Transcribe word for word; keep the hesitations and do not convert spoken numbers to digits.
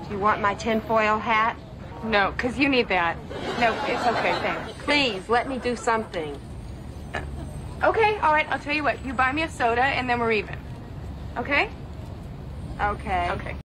Do you want my tinfoil hat? No, because you need that. No, it's okay, thanks. Please, let me do something. Okay, all right, I'll tell you what. You buy me a soda, and then we're even. Okay? Okay. Okay.